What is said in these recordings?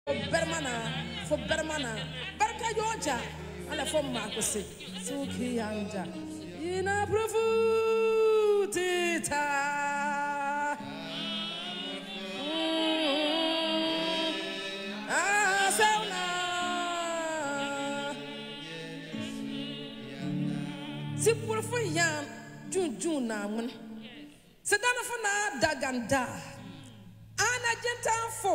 bermana barka yoja ala fomma ko se suki yanja ina profutita sauna si profu yan junjun na mun sedana fana daganda ana jentan fo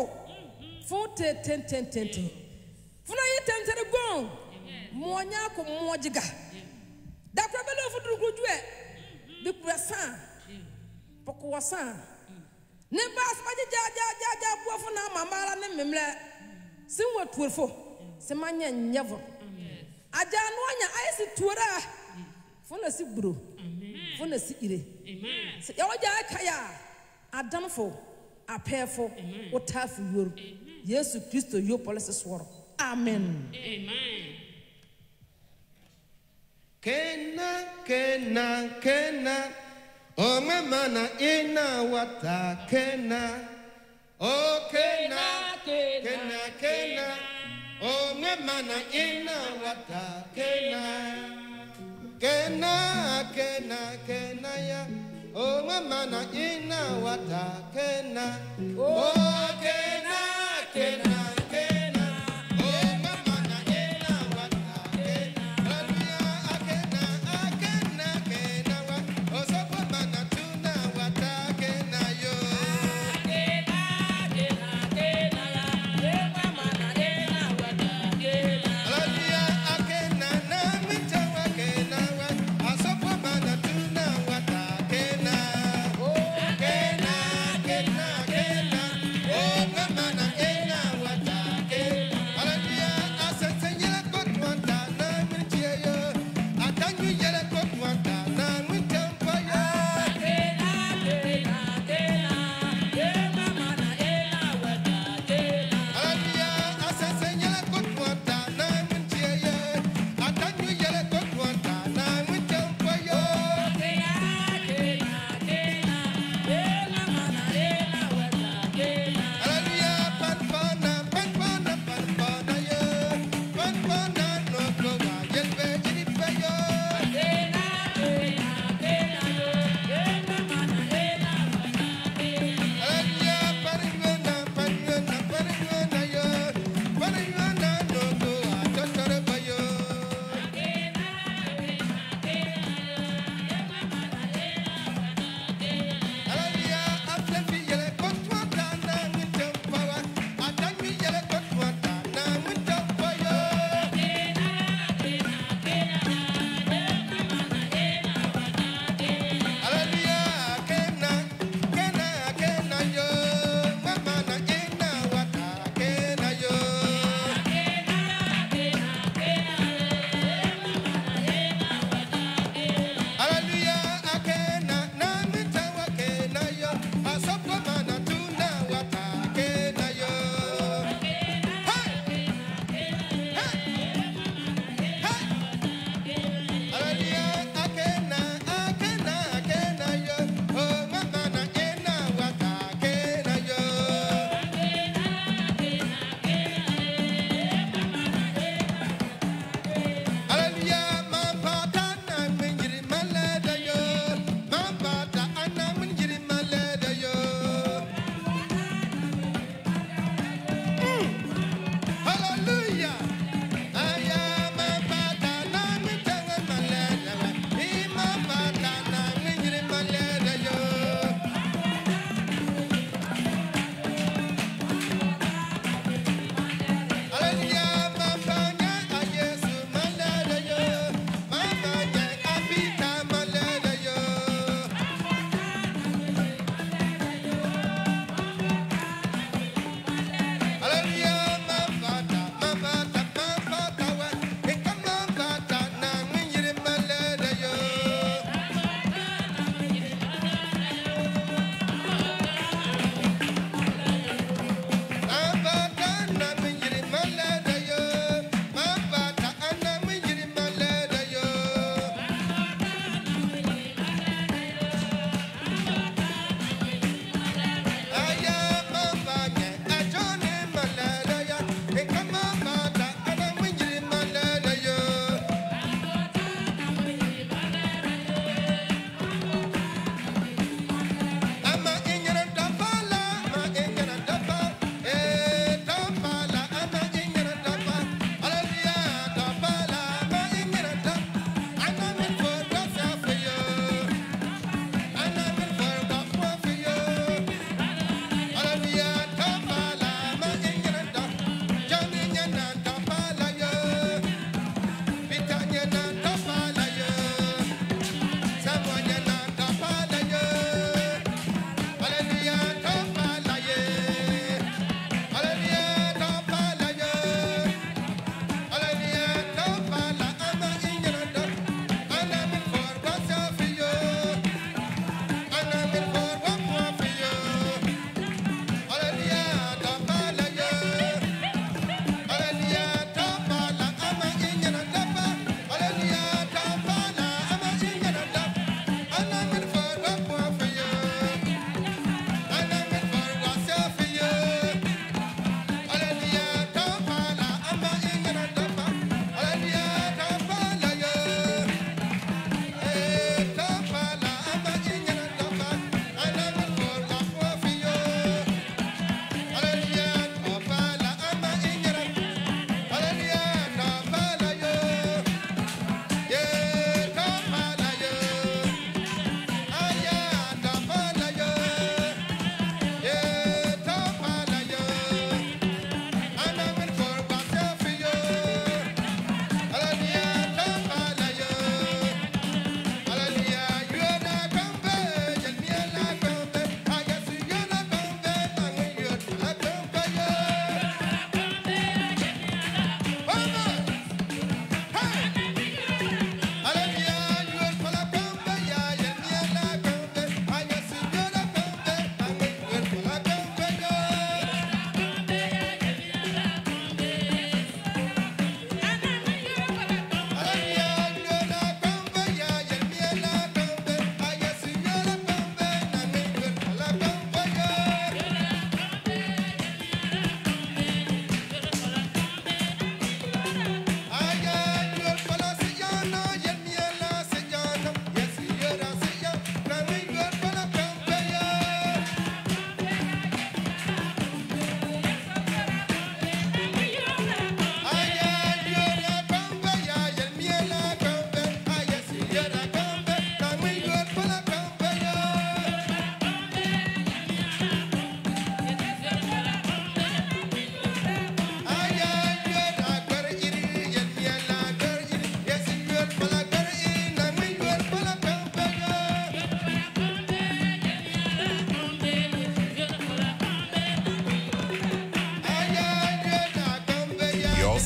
ten funa yitentene gon monya ko mojiga da ko belo fudru gujwe bi puasan poko wasan ne bas ma ja bo funa mamara ne memle sin wa turfo se manya nyevo aja no anya ayesi tura funa si bro funa si ire se ya waja kaya adamfo apefo otafu yor Yesu Kristo yo police sworo amen Kena o mama na ina wata kena o kena o mama na ina wata kena ya o mama na ina wata kena o kena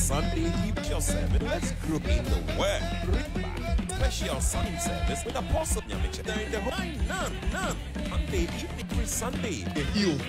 Sunday evening service. Let's grow in the word. Bring back special Sunday service with Apostle Nyamiche. During the none. Monday evening every Sunday. You.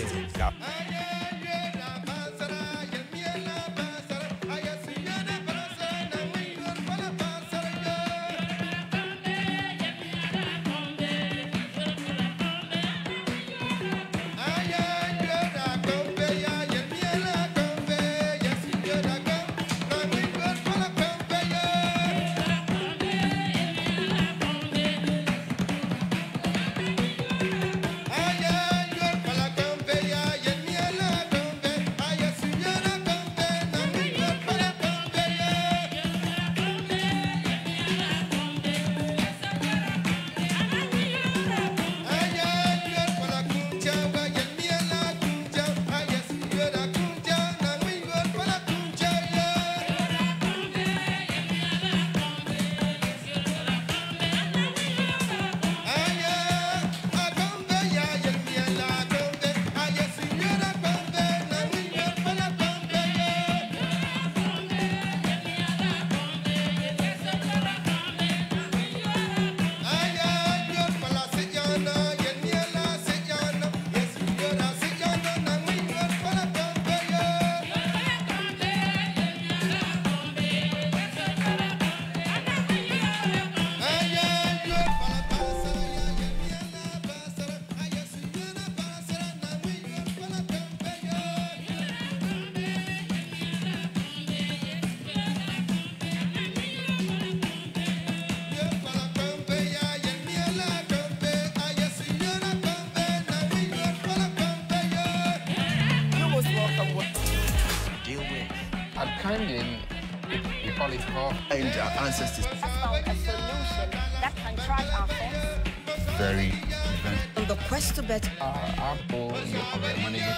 We call it call. And our ancestors. Has found a solution that can track our thoughts. Very event. On the quest to better Our goal of managing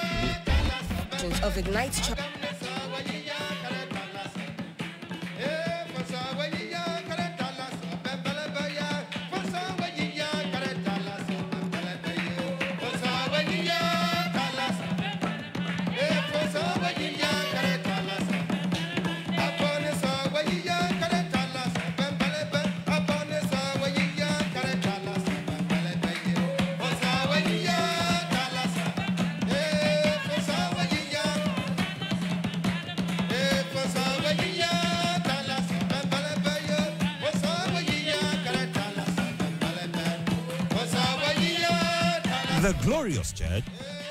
of Ignite Church. The Glorious Church.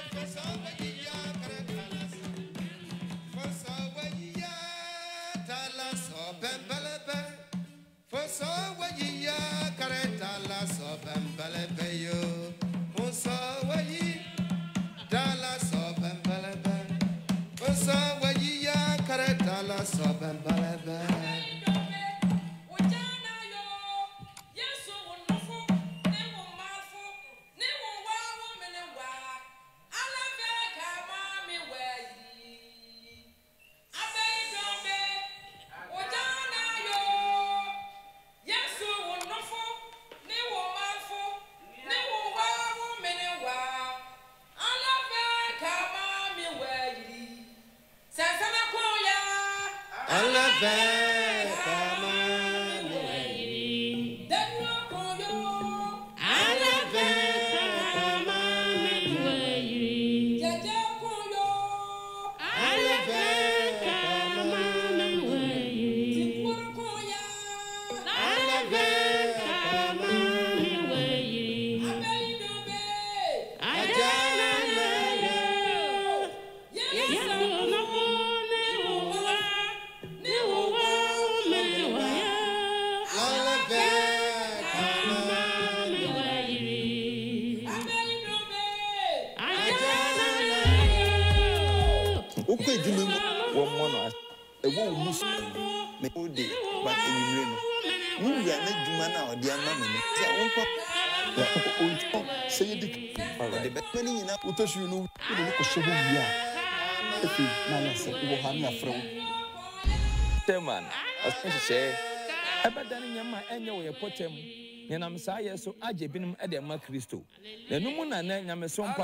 Chairman, Ebadani Yama Enya we potem, Yanam Saya so Ajebinum Edema Christo. The Numuna Yamasompa,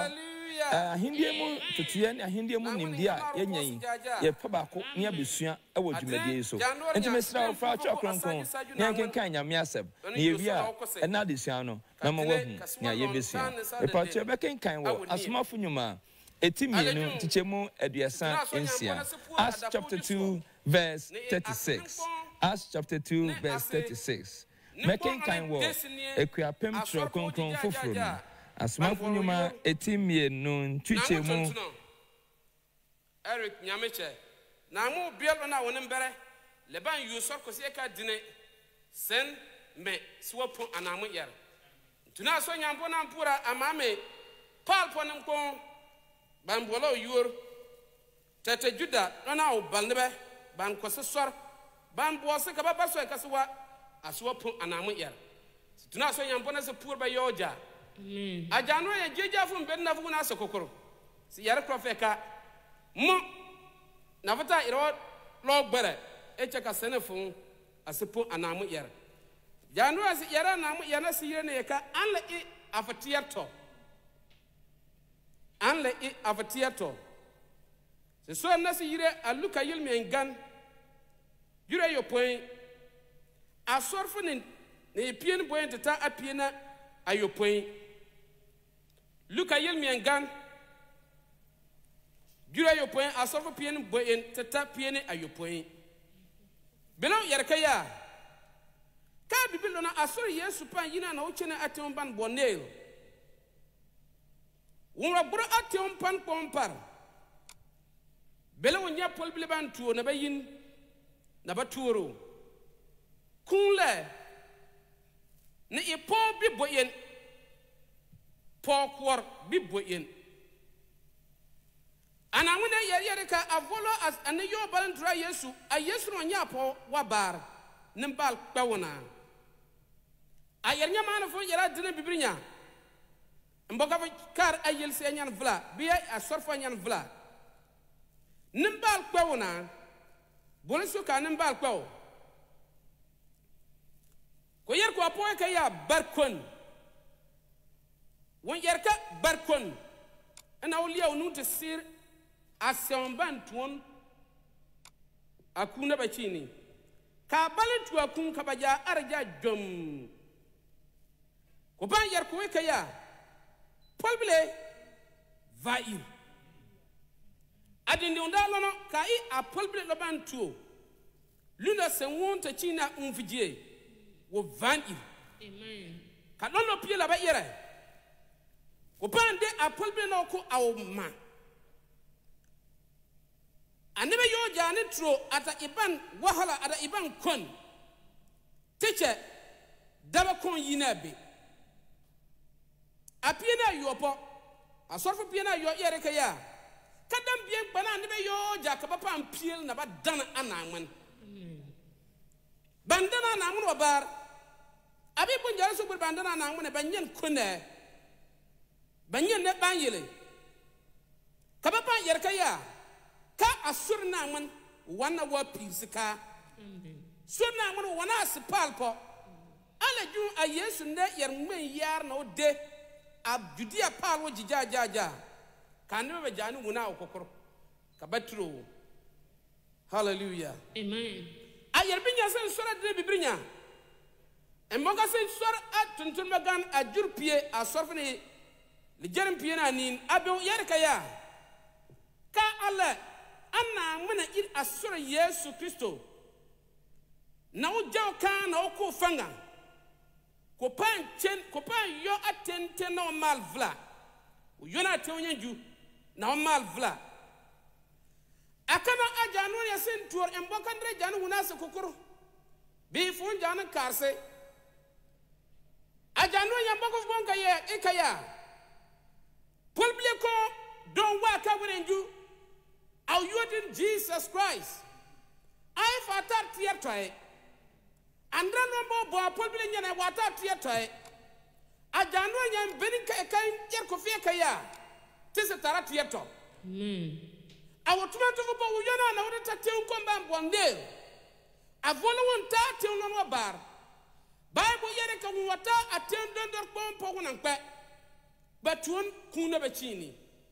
Hindiamu tutuan Hindiamu Nimdia Yenny ye Pabako near Busia ewo dwumadi so enti mesra ofra chokronkron ne kenkan nyamiasem ne yewia na desiano na mo wahu ne ayebesia e pa che be kenkan wo asomafo nyuma etimienu tichemu aduasa ensia Acts chapter 2 verse 36 Acts chapter 2 verse 36 mekenkan wo ekuapem chokronkron foforo asomafo nyuma etimienu tichemu Eric Nyameche na mu bielo na wonim bere leban yusor kosieka dine sen me swapo anamu yer tuna so nyampo na mpura amame Paul ponem ko bambolo yur tete juda na o balnebe ban kosesor ban boase ka baba so kasewa aswapo anamu yer tuna so nyampo na se pur ba yoja ajanu ye jeja fu mbe na fu na sokokoro si yer profeka mo navata iro log bere echeka senefun asipo anamu yer janu as yera namu yana sire ne ka anle I avatiato se so na sire aluka yilmi engan jure yo point asorfu ne pien point tata apiena ayo point luka yilmi engan jura yo point asofu pien boyen tata pien ayo point belo yerkaya ka bibilo na asori yesu pan yina na uchene atem ban bonel wonra bro atem pan pompar belo wonya pol bile ban tuo na bayin na batuoro kunle ne ipo bi boyen pokwor bi boyen ana wona yere ka avolo as an yo balantra yesu a yesu no nya po wabar nimbal kwona ayernya man fo yera dina bibrinya mboka kar ayel se nyan vla biya asorfa nyan vla nimbal kwona boliso ka nimbal kwaw ko yer ko apo ka ya barkon won yer ka barkon ana ulia unu te sir asemban tuon akuna bachini ka balentu akun ka baja arja jom ko ban yer ko kaya polble vair adindi ondalo no kai a polble lo bantu luna se wonta china unfije wo vanir amen ka lono pie la ba yere ko ban de a polble no ko awma anebe yo jani tro ata iban wahala ada iban kon teacher daba kon yinabe apiena yopo asorfo piena yo yere kaya kadam bien bana anebe yo jakaba pam piel na ba dana anamman bandana anamman wabar abi bunjara so bur bandana anamman banyen kone banyen ne banyele kababa yere kaya ka asurna man wana wa pisika surna man wana sipalpo ala ju a yesu ne yermen yar no de ab judia palwo jijajaja kanwe be janu muna okokoro ka batro hallelujah amen ayer binya sen sura de bibrinya e moga sen sura atuntun magan ajurpie asorfne le jerem pie na nin abe yerkaya ka ala ana mena ir asura yesu kristo na uja ka na oko fanga ko pan yo atente na mal vla yo na te onyanju na mal vla akana ajanu ya sentur embokandre janu unase kokoro bi fun janu karse ajanu ya mboko bonka ye ikaya publico don wa ka wenju au yodin Jesus Christ ai fatar tietoy andra no bo apolbile nyana wata tietoy ajanu nyam benin kan yer ko fie kaya tese tara tieto awotuma to bo yona na wota te unkomba bonde avolo wonta te no bar bible yere ka wota atendon dor pompo wonanpe batun kuna bachini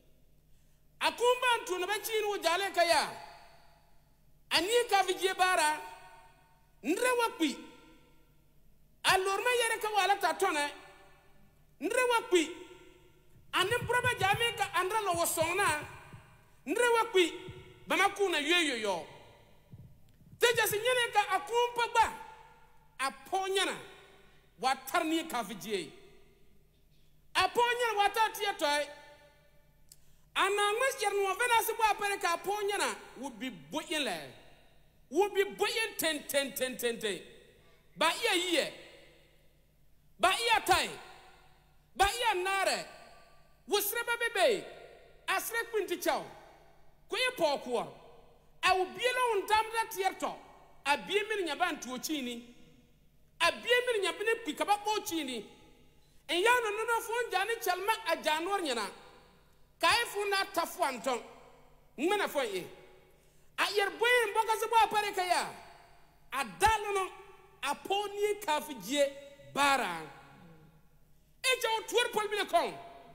akumba ntu na bachini wo jale kaya ani ka vije bara ndre wakpi alorma yere ka wala tatone ndre wakpi anim proba jame ka andra lo wosona ndre wakpi bama kuna yoyoyo teja sinyene ka akumpa ba aponyana watarni ka vije aponyana watati atoy anangmas yerno vena se bo apere ka aponyana would be boyele would be boyen ten ba iya ba iya tai ba iya nare wosreba bebe asre kwinti chaw ko ye pokwa awu bielo undamda tierto abie mi nya bantu ochini abie mi nya bene kwikaba bo ochini en ya no fo njane chalma ajanor nyana kaifu na tafu anton ngmena fo e ayer boyen boga se bo apare kaya adalono aponi kafije bara eja o tuer pol bile kon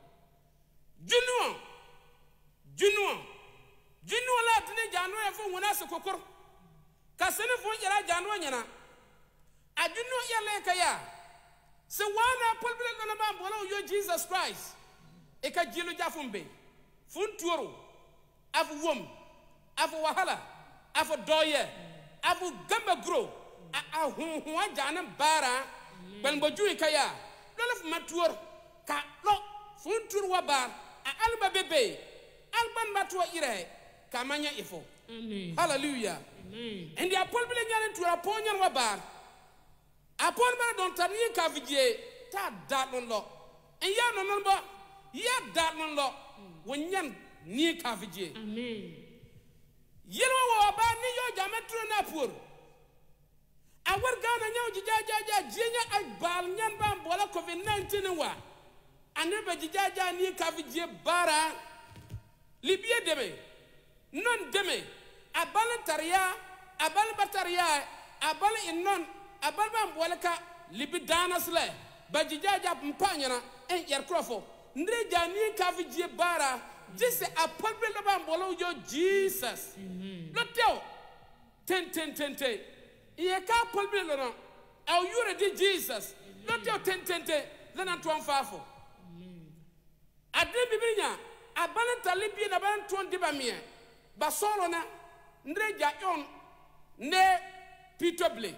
junuo la tene jano e fo wona se kokor ka sene fo yara jano nyana ajuno yele kaya se wana pol bile no ba mbola yo Jesus Christ e ka jilu jafumbe fun tuoro afu wom afu wahala afu doye afu gamba gro a hu jana bara ben boju kaya lolaf matuor ka lo fun tur wa bar a alba bebe alban matwa ire kamanya ifo amen hallelujah amen and ya pol bile nyane tur aponyan wa bar apon ba don tani ka vidie ta dalon lo en ya no ba ya dalon lo wonyan ni ka vidie amen yelwa wa ba ni yo jametro na pur awar gana nyaw jijaja jinya ay bal nyan ba mbola covid-19 wa aneba jijaja ni ka vidie bara libye deme non deme abal tariya abal bataria abal innon abal ba mbola ka libi danas le ba jijaja mpanyana en yer krofo ndre jani ka vidie bara jise apolbe lo ba mbola yo Jesus loteo ten iye ka polbe lo no au yure di Jesus loteo ten lana tuan fafo ade bibinya abana talibi na ban tuan dibamie ba solo na ndre ja on ne pitoble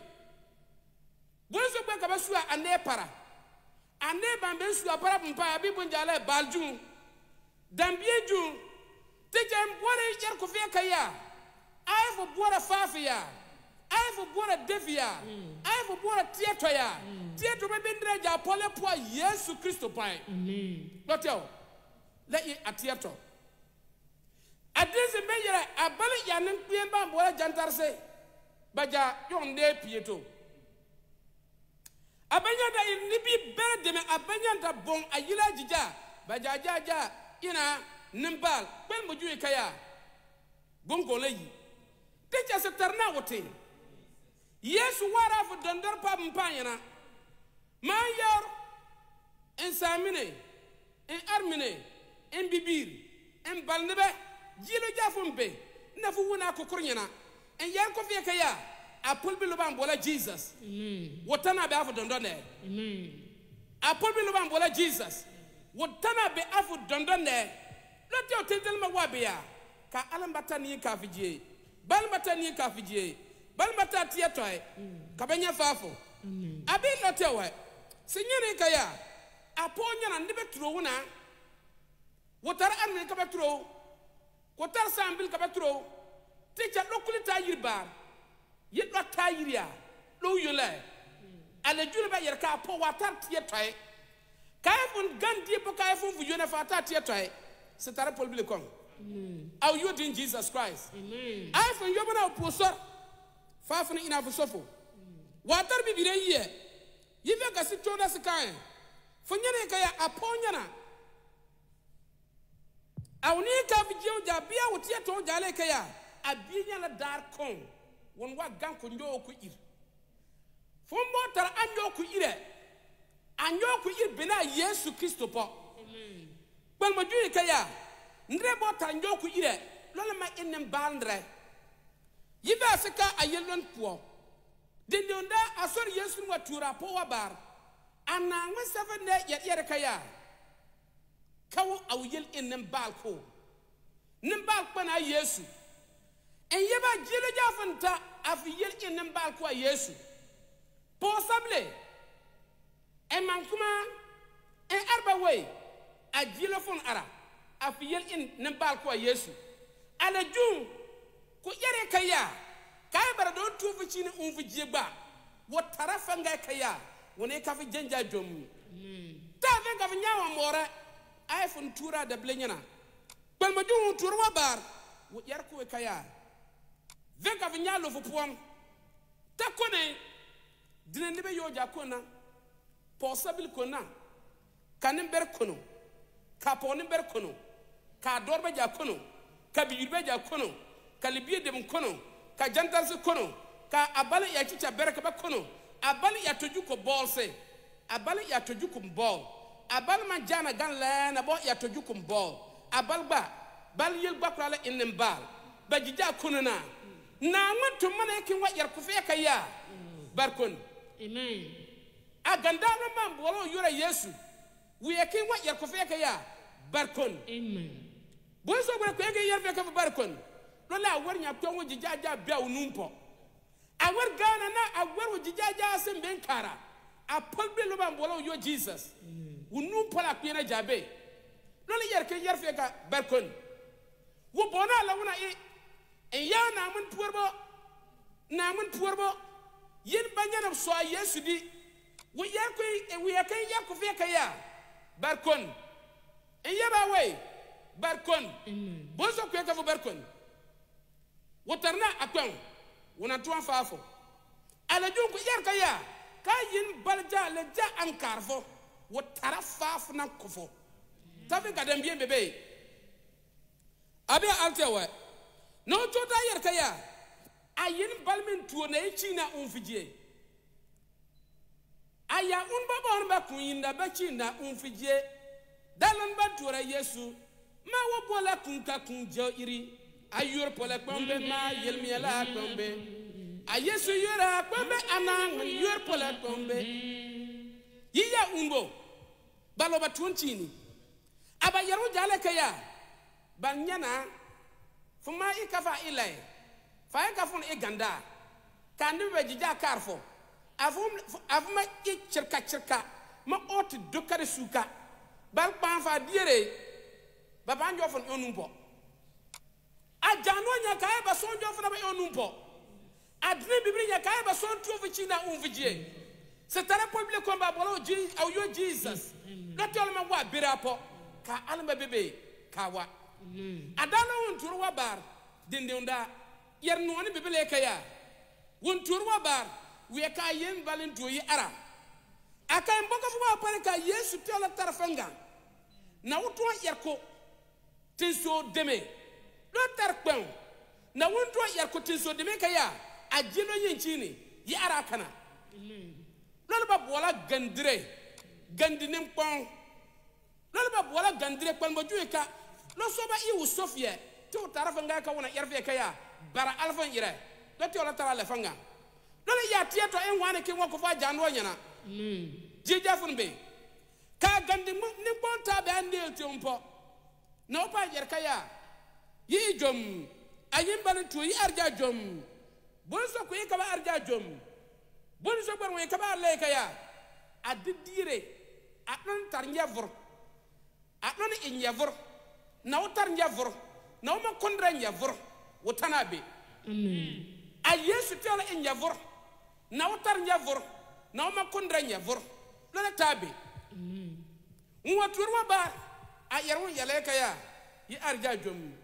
bonso ba ka basua ane para ane bambe sua para mpa bibu njale balju dambie ju tejem bore yer ko fe kaya ai fo bora fafia ai fo bora devia ai fo bora tieto ya tieto be bindre ja pole po Yesu Kristo pai amen loteo le yi atieto adese be yere abale ya nan pien ba bora jantarse baja yon de pieto abanya da ni bi be de me abanya da bon ayila jija baja jaja ina nimbal ben mo juye kaya bongo leyi teja se tarna wote Yesu wara fu dondor pa mpanyana ma yor en samine en armine en bibir en balnebe jilo jafumbe na fu wona ko kurnyana en yar ko fe kaya apol bi lo ban bola Jesus wotana be afu dondone apol bi lo ban bola Jesus wotana be afu dondone lote o tentel ma wabia ka alambata ni ka fijie balmata ni ka fijie balmata tietoy ka benya fafo abi lote wa sinyene kaya aponya na ndibe tro wona wotar arme ka betro wotar sambil ka betro techa lokulita yirbar yidwa tayiria lo yole ale julba yer ka po watar tietoy kayfun gandi po kayfun fu yone fata tietoy c'est à Paul Bilecon. Are you in Jesus Christ? Amen. I from Yobana Pusor, far from enough sofo. Water be here. You make a sit on us a kind. For Yanaka upon Yana. I will need to have you Jabia with Yato Jalekaya. A billion dark cone. One what gun could you could eat. From water and you could eat it. And you could eat Bena Yesu Christo. Well, Majuikaya, ndre bo tanjo ku ire lole ma enem bandre yiba sika ayelon po dende onda asor yesu wa tura po wa bar ana ngwe 7 ne yere kaya kawo awuyel enem balko nim balko na yesu en yeba jile jafanta afiyel enem balko yesu possible en mankuma en arba way a jile fon ara afiyel enem balko yesu ala jum ko yere kaya kay bara do tufu ci ni unfu jeba wo tarafa nga kaya woni ka fi janja jom ta ve ga nyawa mora ay fon tura da blenyana bal ma du tur wa bar wo yar ko kaya ve ga nyalo fu puam ta kone dina ne be yoja kona possible kona kanim ber kono ka ponim ber kono ka dorbe ja kono ka biyirbe ja kono ka libiye dem kono ka jantarsi kono ka abale ya chicha berka ba kono abale ya toju ko bolse abale ya toju ko bol abale man jana gan la na bo ya toju ko bol abal ba bal yel bakrala inem bal ba jija kono na ngatu mana kin wa yar ku fe ka ya barkon amen aganda na man bolo yura yesu wi yakin wa yar ku fe ka ya barkon amen bo so bra ko yar fe ka barkon lola war nya tongo jijaja bia unumpo awar gana na awar jijaja semben kara a polbe lo bambolo yo jesus unumpo la kwena jabe lola yer ke yer fe ka barkon wo bona la wona e ya na mun puorbo yin banyana so yesu di wo yer ko e wo yer ko fe ka ya barkon e yaba way barkon bozo ko ka fu barkon wotarna akwan wona tuan fafo ala junko yar kaya kayin balja le ja ankarfo wotara fafo na kofo tabe gadam bien bebe abi altewa no tota yar kaya ayin balmen tuo na china unfijie aya unbaba on ba kuinda ba china unfijie dalon ba tuora yesu ma wo bola kunka kunjo iri ayur pola pombe ma yelmiela pombe ayesu yura pombe anang yur pola pombe yiya ungo balo batuntini aba yaru jale kaya banyana fuma ikafa ilay fa ka fun iganda kandi be jija karfo afuma ikirka ma oti dokare suka bal panfa diere baba njo fun onumpo ajano nya kae ba sonjo funa ba onumpo adre bibli nya kae ba son tuo vichina unvijie c'est tara public combat bolo jesus gatol ma wa birapo ka alma bebe kawa adana wonturu wa bar dinde onda yer no ni bibele kaya wonturu wa bar we ka yen balinto yi ara aka mboko fu wa pare ka yesu tola tarfanga na wuto yer ko tinso deme lo tarpon na wonto yar ko tinso de mekaya ajino yinchini yi ara kana lo ba bola gandinem pon lo ba bola gandire pon bo jueka lo soba iwu sofia to tarafa nga ka wona yar fe kaya bara alfa ire lo to la tara le fanga lo ya tieto en wane ke won ko fa jando nyana jija funbe ka gandim ni pon ta be andel tumpo no pa yar kaya yi jom ayin ban to yi arja jom bon so ko yi ka ba arja jom bon so bar mo ka ba le kaya adidire anon tar nyavor anon inyavor na utar nyavor na uma kondra nyavor wotanabe a yesu tela inyavor na utar nyavor na uma kondra nyavor lo tabe nwa turwa ba a yarwo yale kaya yi arja jom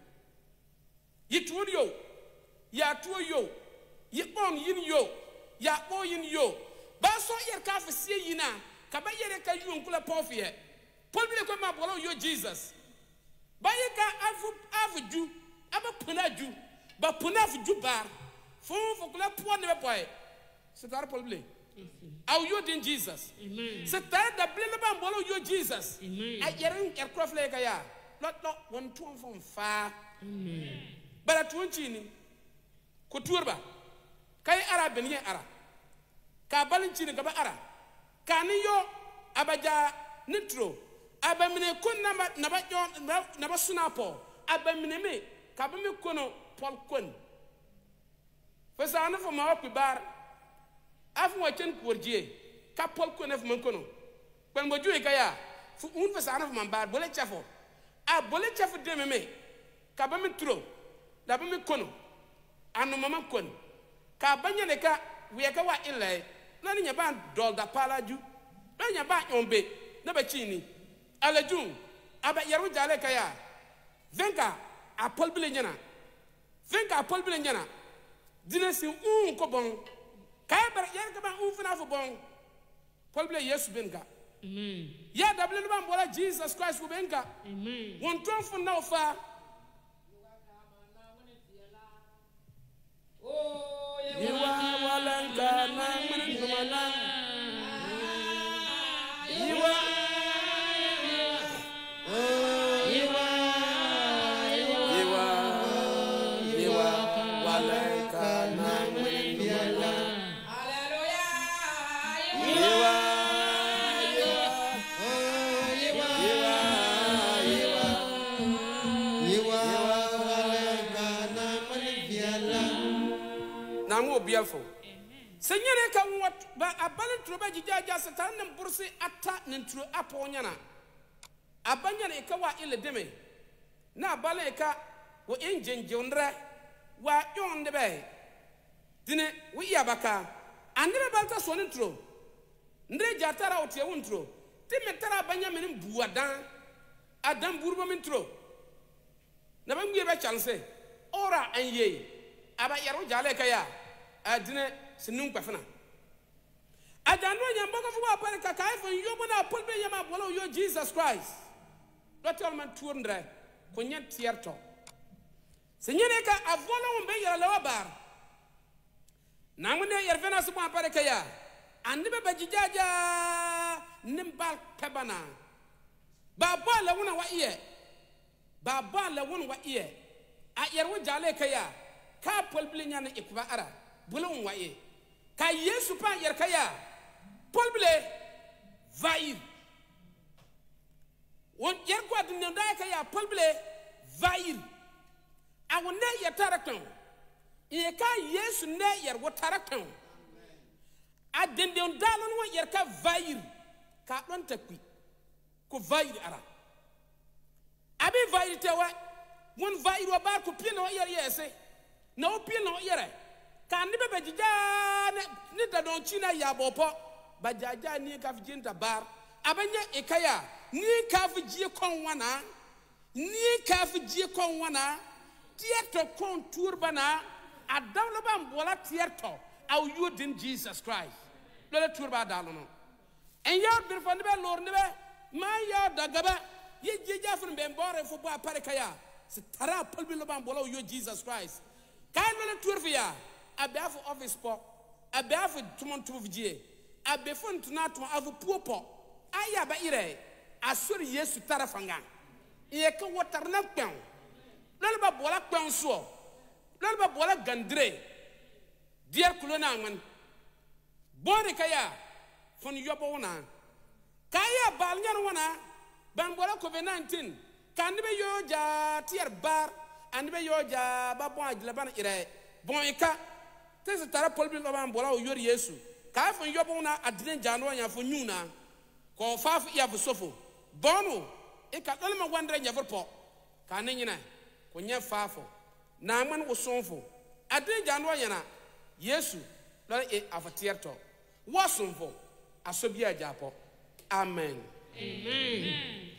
yituur yo ya tuo yo yi on yin yo ya o yin yo ba so yer ka fa sie yina ka ba yere ka yu nkula pofie Paul bi ko ma bolo yo Jesus ba ye ka afu ju aba puna ju ba puna fu ju bar fo kula po ne be boy c'est dar Paul bi au yo din Jesus c'est dar da ble ba bolo yo Jesus a yere yer crofle ka ya lot one to from far but at one chini kuturba kai ara benye ara ka balin chini ka ba ara kani yo abaja nitro abamine kun na ba yon na ba sunapo abamine me ka ba me kono pol kon fesa na fo ma op bar afu wa chen kurje ka pol kon af man kono ben mo juye ka ya fu un fesa na fo man bar bole chafo a bole chafo de me ka ba me tro da ba me kono anu mama kon ka banya ne ka we ka wa ile na ni nyaba dol da palaju na nyaba yombe na ba chini alajun aba yaru jale ka ya venka a pol bile nyana venka a pol bile nyana dinesi ko bon kay bar yar ka ba fina fo bon pol bile yesu benka amen ya dable ba mbola Jesus Christ benka amen won ton fo na fa oh yewa walanka na manumana yewa beautiful. Senyere ka wat ba abale troba jijaja satan nam bursi atta nintro aponyana abanya ne ka wa ile deme na abale ka wo enjenjonre wa yonde be dine wi yabaka andre balta so nintro ndre jatara otie wontro timetara abanya menim buadan adam burbo mentro na bangwe be chance ora anye aba yaro jale ka ya adine sinun kwafana adano nyamba ko fuwa pare ka kai fon yo bona polbe yama bolo yo Jesus Christ dotol man tourndre ko nyet tierto senyene ka avola umbe yara lawa bar namune yervena su pare ka ya andi be bajijaja nimbal pebana baba la wona wa iye baba la wona wa iye a yerwo jale ka ya ka polbe nyane ikuba ara bulon waye ka Yesu pa yer kaya polble vair won yer ko adun nda kaya polble vair awon ne yer tarakon e ka Yesu ne yer wo tarakon adende ndalon wo yer ka vair ka don takwi ko vair ara abi vair tewa won vair wa bar ko pino yer yese no pino yere kan ni bebe jija ni da don china ya bopo bajaja ni ka fijinta bar abanya ekaya ni ka fijie kon wana tieto kon turbana adawlo ba mbola tieto aw yodin Jesus Christ lole turba dalono en ya bir fo ni be lor ni be ma ya dagaba ye jeja fun be mbore fo ba pare kaya se tara polbi lo ba mbola yo Jesus Christ kan lole turfiya abiafo office po abiafo tumonto vijie abefo ntunato avu puopo aya ba ire asori Yesu tarafanga ye ka wotarna kwen lele ba bola kwen so lele ba bola gandre dier kulona man bore kaya fon yobo wona kaya balnyan wona ban bola COVID-19 kan be yoja tier bar and be yoja ba bon ajla ban ire bon ika tese tara polbi lo ban bola o yori Yesu ka fon yobo na adren jano nya fo nyuna ko faf ya fo sofo bonu e ka dole ma wandre nya vorpo ka ne nyina ko nya fafo na man wo sonfo adren jano nya na Yesu lo e afatierto wo sonfo asobi ajapo amen amen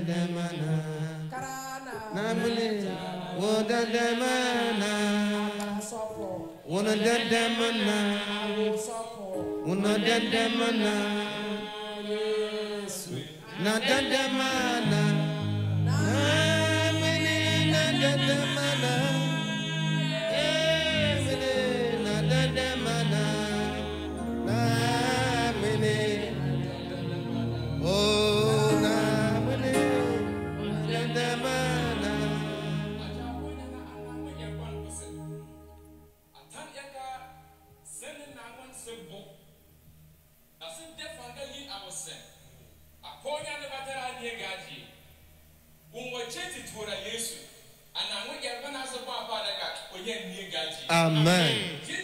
Amen.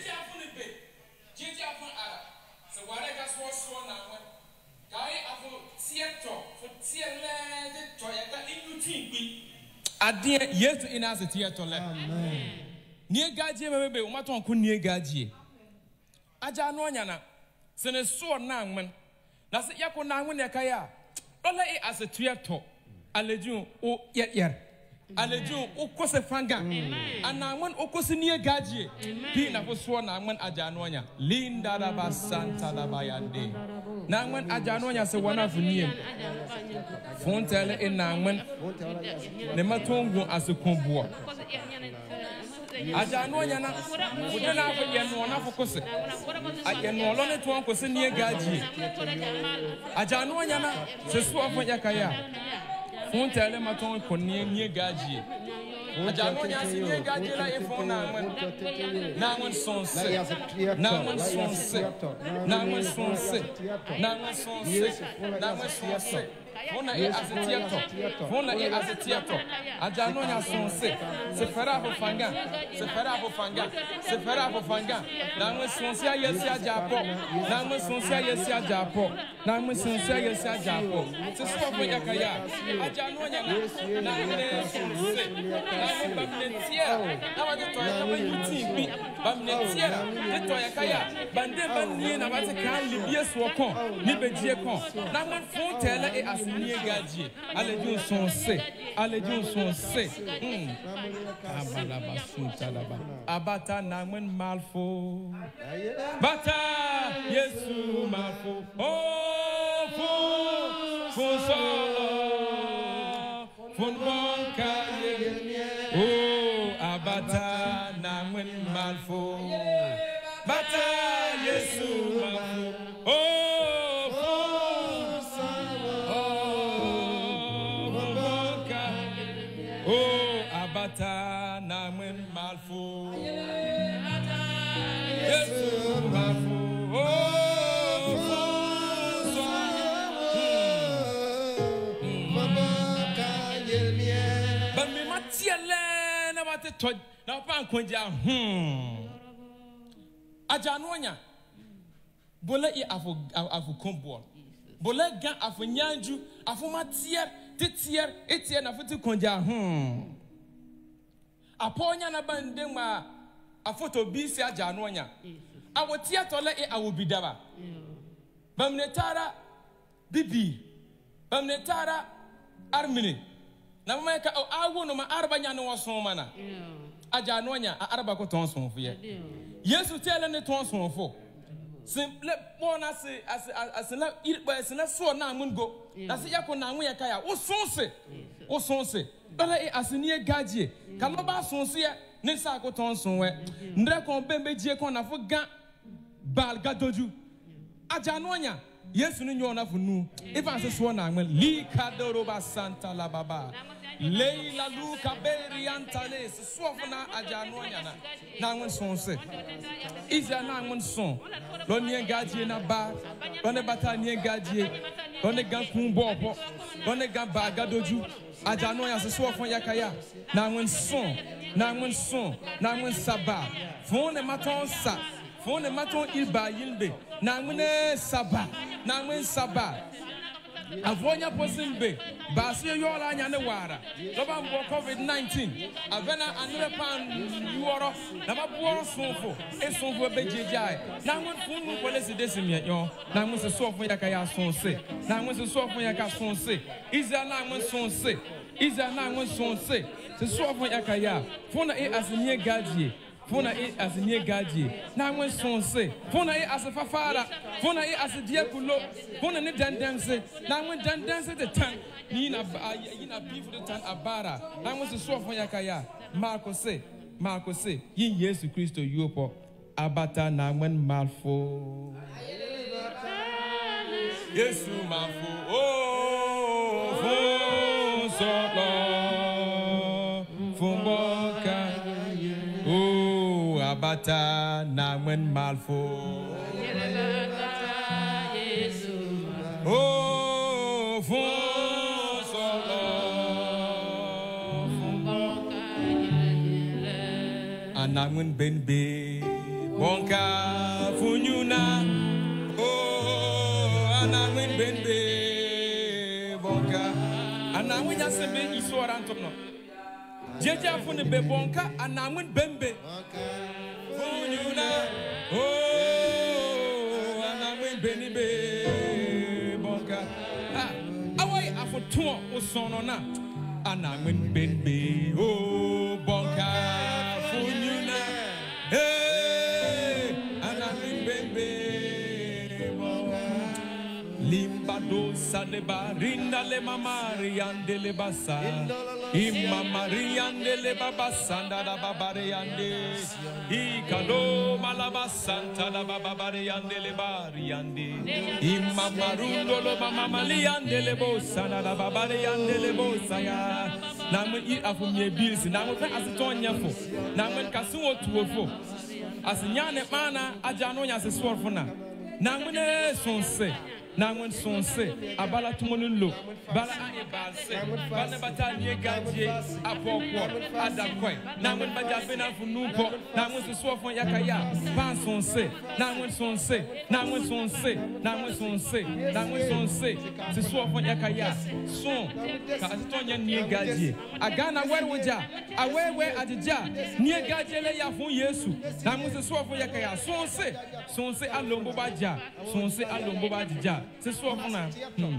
Adia yetu ina se theater le. Amen. Nie gaji mebebe o maton ko nie gaji. Aja no anya na se ne so na ngmen. Na se yakọ na ngmen ne kaya. Ola e as a theater. Alejun o yer. Alejun o ko se fanga. Anangmen o ko se nie gaji. Pi na ko so na ngmen aja no anya. Linda da ba santa da ba yande. Na ngmen aja no anya se wana funiem. Fontele in nangmen ne matongo asekombo aja no nya na wode na fa ye no na fokose aye no lo ne to ankose ne gaji aja no nya na se so afo ya kaya fontele maton ko ne gaji aja no nya se ne gaji la e fon nangmen sonse Fona e azetiato. Aja no nya sonse. Se fera ho fanga. Na mo sonse ayesi ajapo. Se so fo yakaya. Aja no nya na ne sonse. Na mo bamnetia. Na wa to ya ma yuti bi. Bamnetia. De to yakaya. Bande banni na wa te kan libie so kon. Ni bejie kon. Na mo fon tele e nie gaji alejun son se abalaba suntalaba abata nangmen malfo bata yesu malfo oh fo solo fon bonka oh abata nangmen malfo bata yesu malfo oh Abata na mwen malfo Yesu malfo Ba mi matiele na wate toj na pa nkonja aja no nya bola I afu kombo bola gan afu nyanju afu matier titier etier na futi konja Aponya na bande ma afoto bisi aja no nya awo theater le e awo bidaba bamnetara bibi bamnetara armini na mama ka awo no ma arba nya no wason mana aja no nya arba ko ton son fie Yesu tele ne ton son fo simple bona se asena irba sena so na mungo na se yakọ na anwo yakaya wo sonse bala e asenie gaje kaloba sonse ne sa ko ton sonwe ndre kon bembe jie kon na fo gan bal gadoju aja no nya Yesu ni nyo na fo nu ifa se so na anwen li kadoroba santa la baba Leila Luka Beriantale so fo na aja no nya na anwen sonse Isa na anwen son lo nie gaje na ba lo ne bata nie gaje lo ne gan kun bobo lo ne gan ba gadoju aja no ya se so fo yakaya na anwen son saba fon ne maton sa fon ne maton ilba yilbe na anwen saba avonya posimbe basi yola anya ne wara loba mbo COVID-19 avena anure pan yuoro na mabuoro sonfo esonfo bejejai na ngun funu polisi desimye yo na ngun se sofo yakaya sonse na ngun se sofo yakaya sonse iza na ngun sonse iza na ngun sonse se sofo yakaya funa e asinye gadie funa e asinye gadie na ngun sonse funa e asfafara funa e asidie kulo funa ne dandanse na ngun dandanse de tan ni na beef de tan abara na ngun se sofo yakaya Marco say yin Yesu Kristo yopo abata na ngun malfo Yesu malfo oh solo fumboka oh abata na ngun malfo oh solo anangun benbe bonka funyuna oh anangun benbe bonka anangun yasembe isora ntokno jeja fune be bonka anangun benbe funyuna oh anangun benbe bonka awai afoto osono na anangun benbe oh bonka funyuna hey anangun benbe limbado saleba rinda le mamari ande le basa imamari ande le baba sanda da babare ande ikado malaba santa da babare ande le bari ande imamarundo lo mama mali ande le bosa da babare ande le bosa ya namu I afumye bills namu fa asitonya fo namu kasu otuofo asinyane mana ajano nya se sworfo na namu ne sonse nangun sonse abala tumonlo bala anye balse bana batanye gadie apokwo adakoi nangun bajafena funupo nangun sosofo yakaya pan sonse nangun sonse nangun sonse nangun sonse nangun sonse sosofo yakaya son ka atonya nie gadie agana werwoja awewe adija nie gadie le ya fun Yesu nangun sosofo yakaya sonse sonse alombo baja sonse alombo badija c'est soit on a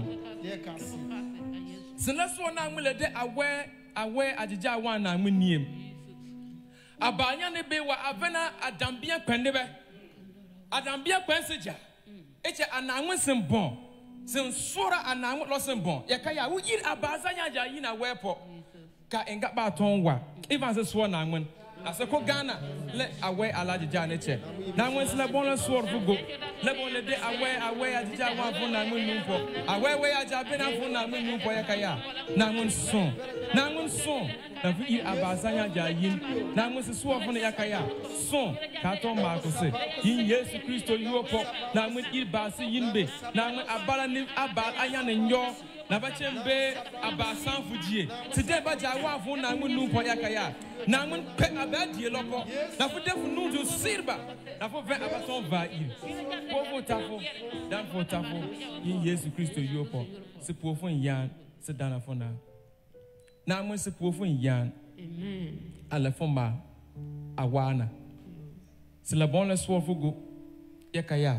c'est là soit on a mule de awe adija wana muniem abanya ne be wa avena adambia kwendebe adambia kwenseja eche ananwe sembon sen sora ananwe lo sembon yakaya wo yir abazanya ja yi na wepo ka enga ba tonwa even se so na nwen aseko Ghana le awe alajija ne che na nwen se le bon le sword fugo le bon le de awe ajija wa fun na nwen numpo awe aja be na fun na nwen numpo yakaya na nwen son na fu ir abazanya ja yin na nwen se so fun yakaya son ka to Marco se yin Yesu Kristo yopo na nwen ir basi yinbe na nwen abala ni abal anya ne nyo na bachembe abasan fujie tide baja wa fun na nwen numpo yakaya na nwen pe abadie lopo na fu defu nudu sirba na fu ve abaton va il povo tafo dan fo tafo yin Yesu Kristo yopo se povo yan se dana fona na nwen se povo yan amen ala foma awana se la bon le soir fugo yakaya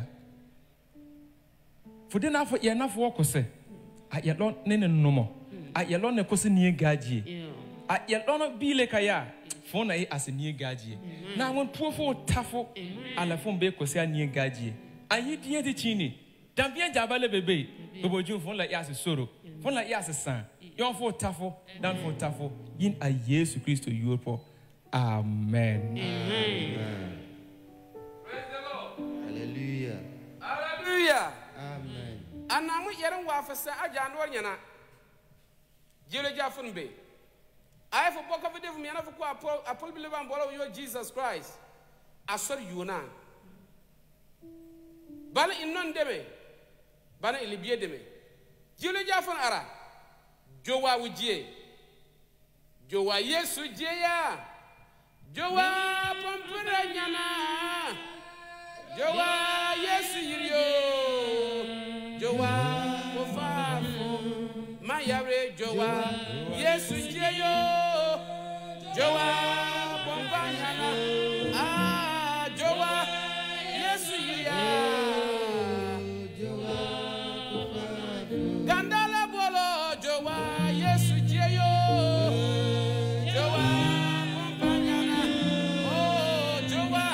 fu de na fo ye na fo okose a ye lo ne nomo a ye lo ne kosi nie gadie a ye lo no bile kaya fona e asenie gadie na won pofo tafo ala fon be kosi anie gadie ayi die de chini dan bien jabale bebe oboju fon la ya se soro fon la ya se san yon fo tafo dan fo tafo yin a Yesu Kristo yopo amen Amen. Praise the Lord. Hallelujah. Hallelujah. Amen. Anamu yerin wa fasa ajanwar yana jele jafun be I for book of the devil, for Apple believer and follow you, Jesus Christ. I saw you now. Bana in non deme, Bana ilibie deme. Jule Jafan Ara, Jowa Wujie, Jowa Yesu Jea, Jowa Pompura Yana, Jowa Yesu Yirio, Jowa Pofafu. Joa, yes, Jeyo, Joa, Bombanyana, ah, Joa, yes, Joa, Gandala Bolo, Joa, yes, Jeyo, Joa, Bombanyana, oh, Joa,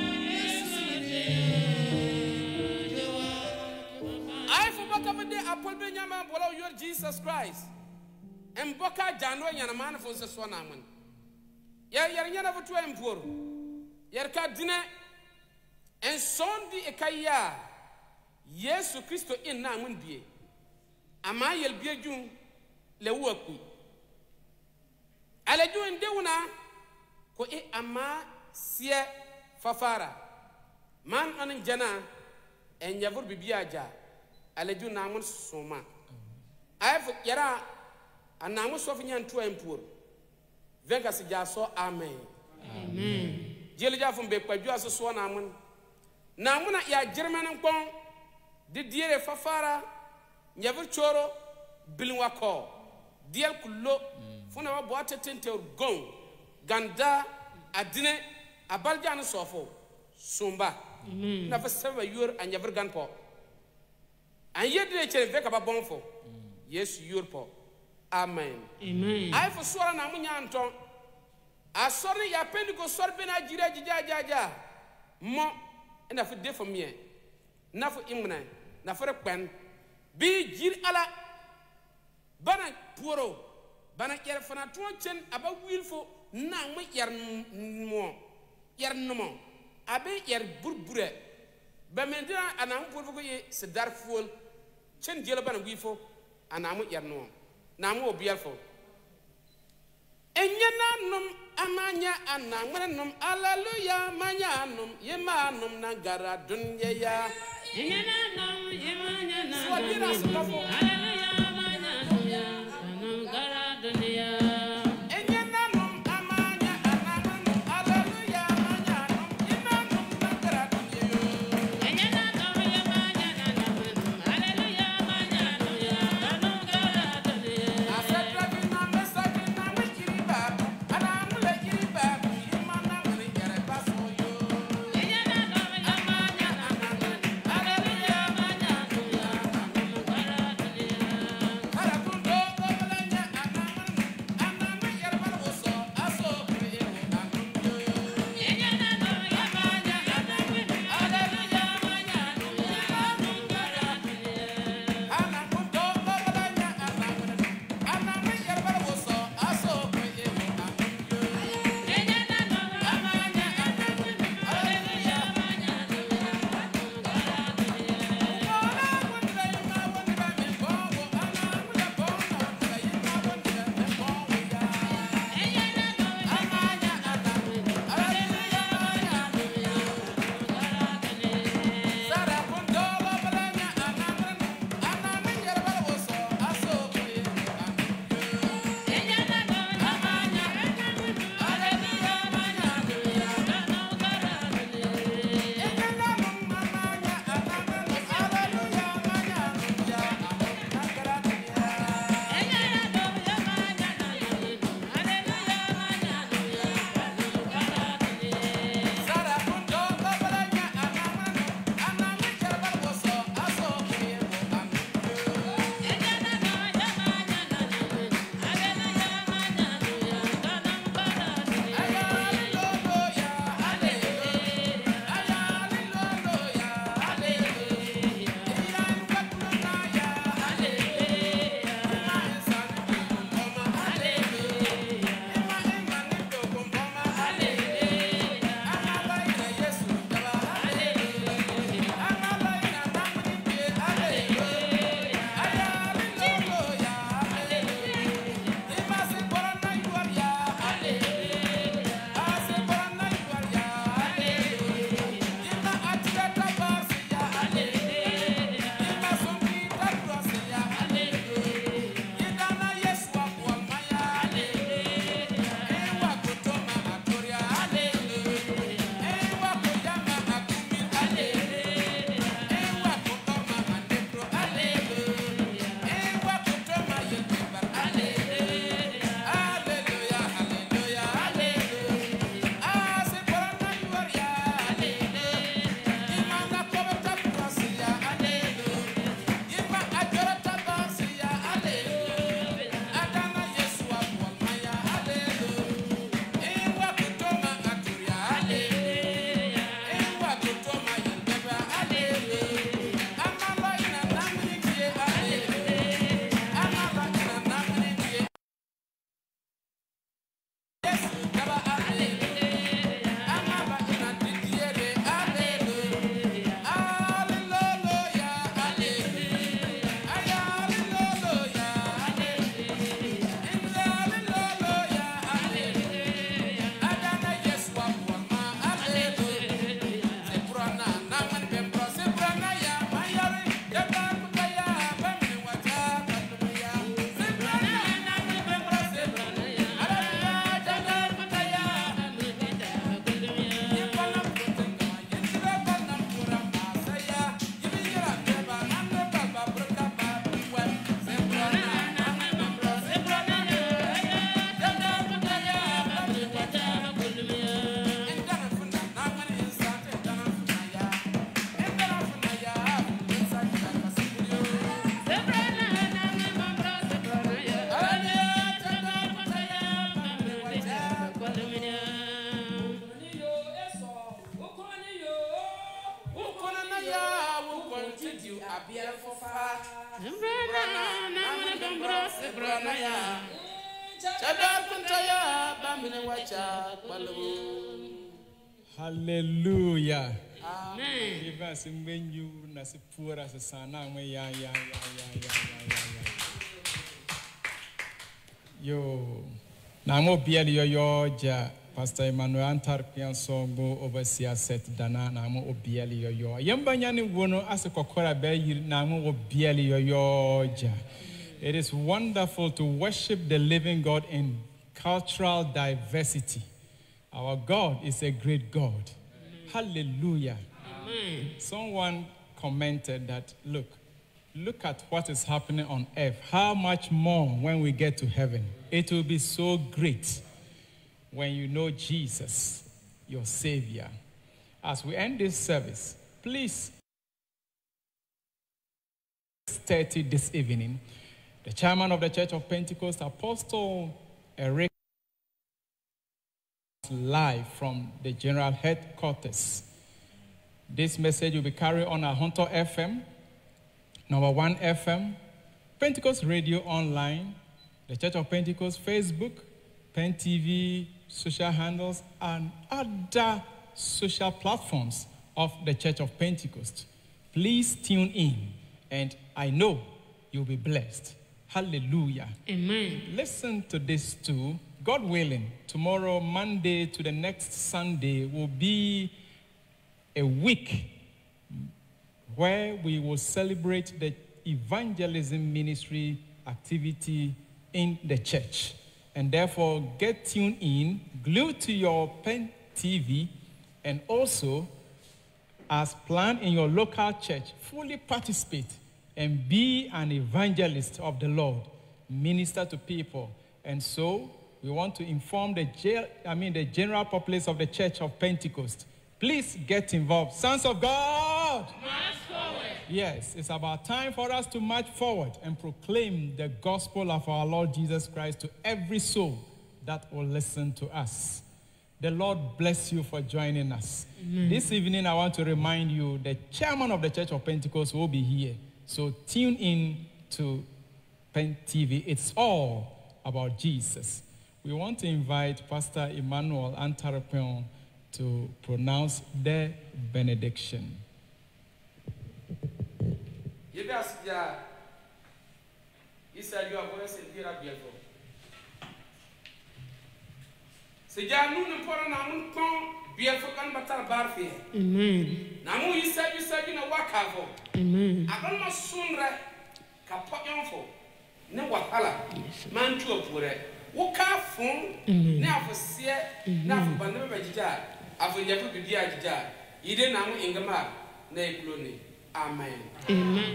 I forgot the Apple Benjamin Bolo, your Jesus Christ. And Boca Jano and a man for the Swanaman. Yarnyana for 2 and 4. Yarka dinner and Sondi Ekaya. Yes, Christo in Namun be. Amayel Biajun Lewaku. Alaju and Deuna ko e ama sie fafara. Man on Jana and Yavur Bibiaja. Alaju Namun Soma. I have Yara. And now we're suffering and 2 and 4. Vegas so amen. Amen. Jelija from Bekwa, you as a swan amen. Now, when I German and Pong, the dear Fafara, Never Choro, Bilwako, dear Kulo, Funa Water Tintel Gong, Ganda, Adine, Abaljan Sofo, Sumba, never 7 year and never gun pop. And yet they change Vekaba Bonfo. Yes, your pop. Amen. Amen. I for sure na munya anton. Asori ya pendigo sori be na jira jaja. Mo na for de for me. Na for imna, na for kwen. Bi jir ala bana poro. Bana yer fana tuchen aba wilfo na mo yer mo. Yer no. Abe yer burbure. Ba mendina anam poro ko ye se dar fuol. Chen jelo bana wifo anam yer no. Namu beautiful. Enyana num amanya anamrenum hallelujah manya num yemanum nagara dunya ya. Enyana num yemanya nagara hallelujah manya num ya nagara dunya. Enyana num amanya anamrenum hallelujah manya num yemanum nagara dunya. Enyana num yemanya anamrenum hallelujah manya num ya nagara dunya. Hallelujah. Amen. Give us a menu, nasi pura sana ya. Yo, namo biali yo ja Pastor Emmanuel Antarpian songo overseer set dana namo obiali yo. Yamba nyani wono asekokora be namo obiali yo ja. It is wonderful to worship the living God in cultural diversity. Our God is a great God. Amen. Hallelujah. Amen. Someone commented that, look at what is happening on earth. How much more when we get to heaven? It will be so great when you know Jesus, your Savior. As we end this service, please, 30 this evening, the chairman of the Church of Pentecost, Apostle Eric, live from the general headquarters. This message will be carried on Hunter FM, number 1 FM, Pentecost Radio Online, the Church of Pentecost Facebook, Pen TV, social handles, and other social platforms of the Church of Pentecost. Please tune in, and I know you'll be blessed. Hallelujah. Amen. Listen to this too. God willing, tomorrow, Monday to the next Sunday, will be a week where we will celebrate the evangelism ministry activity in the church. And therefore, get tuned in, glued to your Pen TV, and also, as planned in your local church, fully participate and be an evangelist of the Lord, minister to people. And so, we want to inform the general populace of the Church of Pentecost. Please get involved. Sons of God! March forward. Yes, it's about time for us to march forward and proclaim the gospel of our Lord Jesus Christ to every soul that will listen to us. The Lord bless you for joining us. Amen. This evening, I want to remind you the chairman of the Church of Pentecost will be here. So tune in to Pen TV. It's all about Jesus. We want to invite Pastor Emmanuel Antarpion to pronounce the benediction. Yes, you said your voice in here beautiful. Sejanu nempora na munkon beautiful kan batar barfi. Amen. Namu you said you na wakavo. Amen. Akon ma sunre ka poyonfo ne wahala man tu opure. Woka fun ne afosie na afobande be jija afonyako bidia jija ide namu ingama na ekloni. Amen. Amen.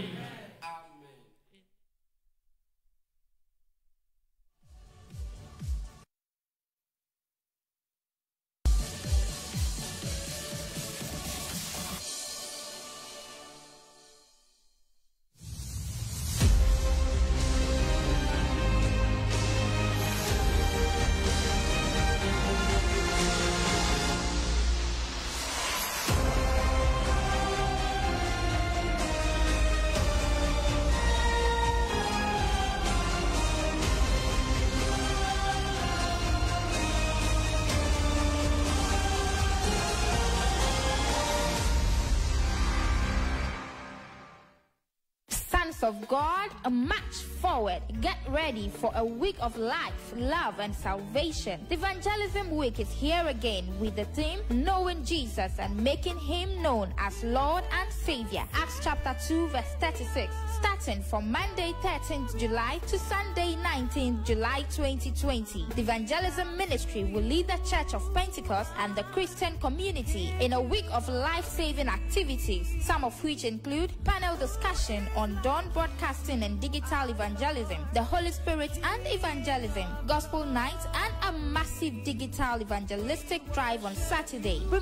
Of God, a march forward. Get ready for a week of life, love, and salvation. The Evangelism Week is here again with the theme Knowing Jesus and Making Him Known as Lord and Savior. Acts chapter 2 verse 36. Starting from Monday 13th July to Sunday 19th July 2020. The Evangelism Ministry will lead the Church of Pentecost and the Christian community in a week of life-saving activities, some of which include panel discussion on dawn broadcasting and digital evangelism, the Holy Spirit and evangelism, gospel night, and a massive digital evangelistic drive on Saturday.